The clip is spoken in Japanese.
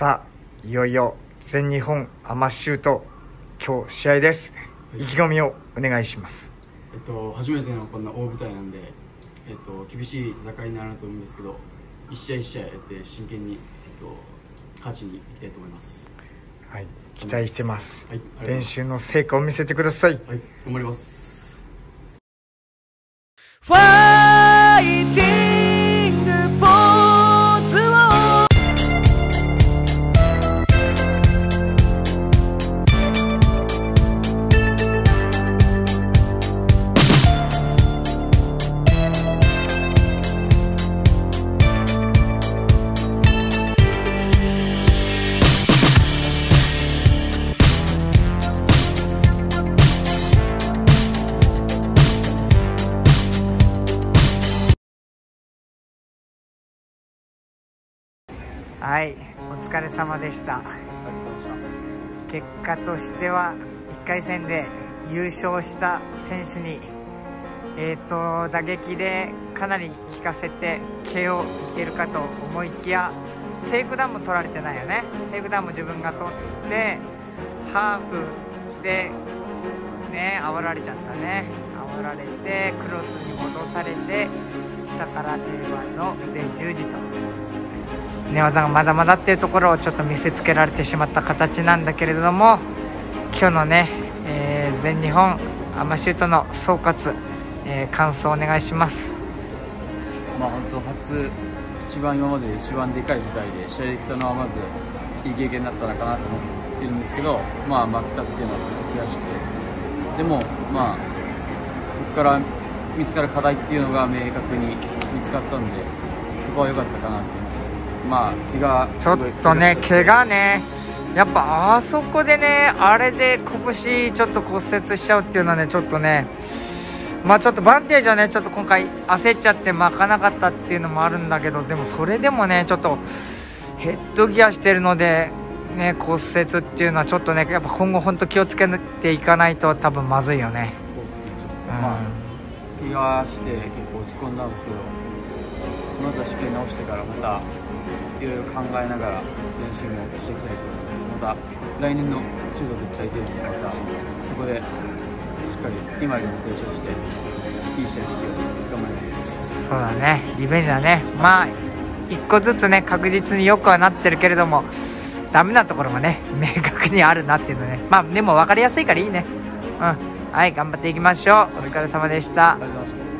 さあ、いよいよ全日本アマシュート今日試合です。意気込みをお願いします。 初めてのこんな大舞台なんで、厳しい戦いになると思うんですけど、一試合一試合やって真剣に、勝ちにいきたいと思います。 はい、期待してます。 はい、 練習の成果を見せてください。 はい、頑張ります。 ファイティングポーズをはい、お疲れ様でした。結果としては1回戦で優勝した選手に、打撃でかなり効かせて KO いけるかと思いきや、テイクダウンも取られてないよね。テイクダウンも自分が取ってハーフしてね、煽られちゃったね。煽られてクロスに戻されて、下から定番の腕十字と寝技がまだまだっていうところをちょっと見せつけられてしまった形なんだけれども、今日のね、全日本アマシュートの総括、感想お願いします。 本当今まで一番でかい舞台で試合できたのはまずいい経験だったのかなと思っているんですけど、負けたっていうのは悔しくて、でもそこから見つかる課題っていうのが明確に見つかったんで、そこは良かったかなと思って。怪我ちょっとね、怪我ね、やっぱあそこでね、あれで拳ちょっと骨折しちゃうっていうのはね、ちょっとね、ちょっとバンテージはね、ちょっと今回焦っちゃって巻かなかったっていうのもあるんだけど、でもそれでもね、ちょっとヘッドギアしてるのでね、骨折っていうのはちょっとね、やっぱ今後本当気をつけていかないと多分まずいよね。 そうですね、ちょっと怪我して結構落ち込んだんですけど、まずはしっかり治してからまたいろいろ考えながら練習もしていきたいと思います。また来年のシュート絶対出るので、またそこでしっかり今よりも成長していい試合できるように頑張ります。そうだね、リベンジだね。一個ずつね、確実によくはなってるけれども、ダメなところもね、明確にあるなっていうのね。でも分かりやすいからいいね。はい、頑張っていきましょう。お疲れ様でした。 ありがとうございました。